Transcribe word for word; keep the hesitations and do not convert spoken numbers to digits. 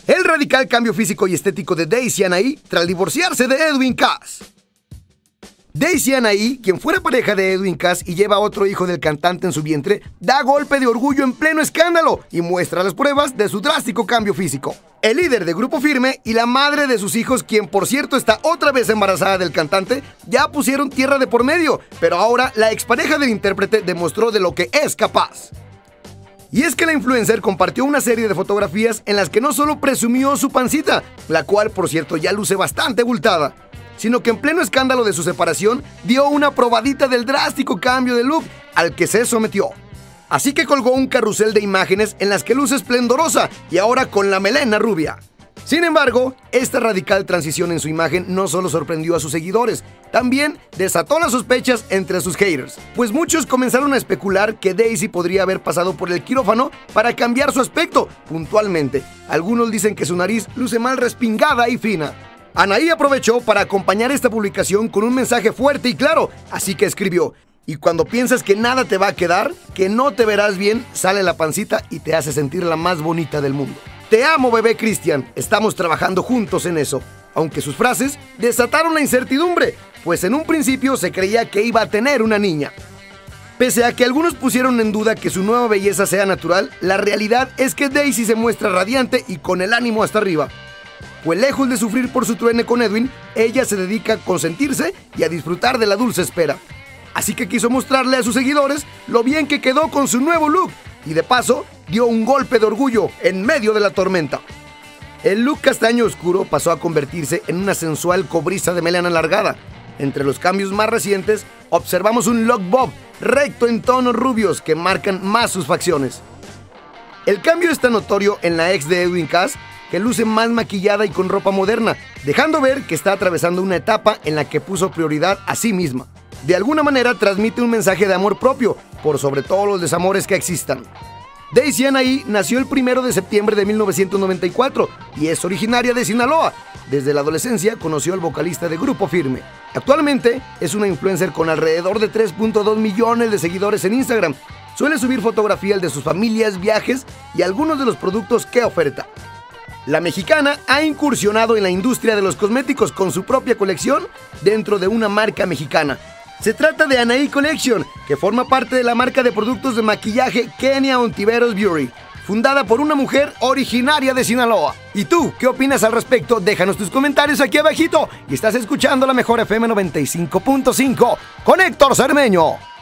El radical cambio físico y estético de Daisy Anaí tras divorciarse de Edwin Cass. Daisy Anaí, quien fuera pareja de Edwin Cass y lleva otro hijo del cantante en su vientre, da golpe de orgullo en pleno escándalo y muestra las pruebas de su drástico cambio físico. El líder de Grupo Firme y la madre de sus hijos, quien por cierto está otra vez embarazada del cantante, ya pusieron tierra de por medio, pero ahora la expareja del intérprete demostró de lo que es capaz. Y es que la influencer compartió una serie de fotografías en las que no solo presumió su pancita, la cual por cierto ya luce bastante abultada, sino que en pleno escándalo de su separación dio una probadita del drástico cambio de look al que se sometió. Así que colgó un carrusel de imágenes en las que luce esplendorosa y ahora con la melena rubia. Sin embargo, esta radical transición en su imagen no solo sorprendió a sus seguidores, también desató las sospechas entre sus haters, pues muchos comenzaron a especular que Daisy podría haber pasado por el quirófano para cambiar su aspecto puntualmente. Algunos dicen que su nariz luce mal respingada y fina. Anaí aprovechó para acompañar esta publicación con un mensaje fuerte y claro, así que escribió: y cuando piensas que nada te va a quedar, que no te verás bien, sale la pancita y te hace sentir la más bonita del mundo. Te amo, bebé Cristian, estamos trabajando juntos en eso. Aunque sus frases desataron la incertidumbre, pues en un principio se creía que iba a tener una niña. Pese a que algunos pusieron en duda que su nueva belleza sea natural, la realidad es que Daisy se muestra radiante y con el ánimo hasta arriba. Pues lejos de sufrir por su truene con Edwin, ella se dedica a consentirse y a disfrutar de la dulce espera. Así que quiso mostrarle a sus seguidores lo bien que quedó con su nuevo look y de paso dio un golpe de orgullo en medio de la tormenta. El look castaño oscuro pasó a convertirse en una sensual cobriza de melena alargada. Entre los cambios más recientes observamos un lock bob recto en tonos rubios que marcan más sus facciones. El cambio está notorio en la ex de Edwin Cass, que luce más maquillada y con ropa moderna, dejando ver que está atravesando una etapa en la que puso prioridad a sí misma. De alguna manera transmite un mensaje de amor propio, por sobre todos los desamores que existan. Daisy Anaí nació el primero de septiembre de mil novecientos noventa y cuatro y es originaria de Sinaloa. Desde la adolescencia conoció al vocalista de Grupo Firme. Actualmente es una influencer con alrededor de tres punto dos millones de seguidores en Instagram. Suele subir fotografías de sus familias, viajes y algunos de los productos que oferta. La mexicana ha incursionado en la industria de los cosméticos con su propia colección dentro de una marca mexicana. Se trata de Anaí Collection, que forma parte de la marca de productos de maquillaje Kenia Ontiveros Beauty, fundada por una mujer originaria de Sinaloa. ¿Y tú qué opinas al respecto? Déjanos tus comentarios aquí abajito. Y estás escuchando la mejor F M noventa y cinco punto cinco con Héctor Cermeño.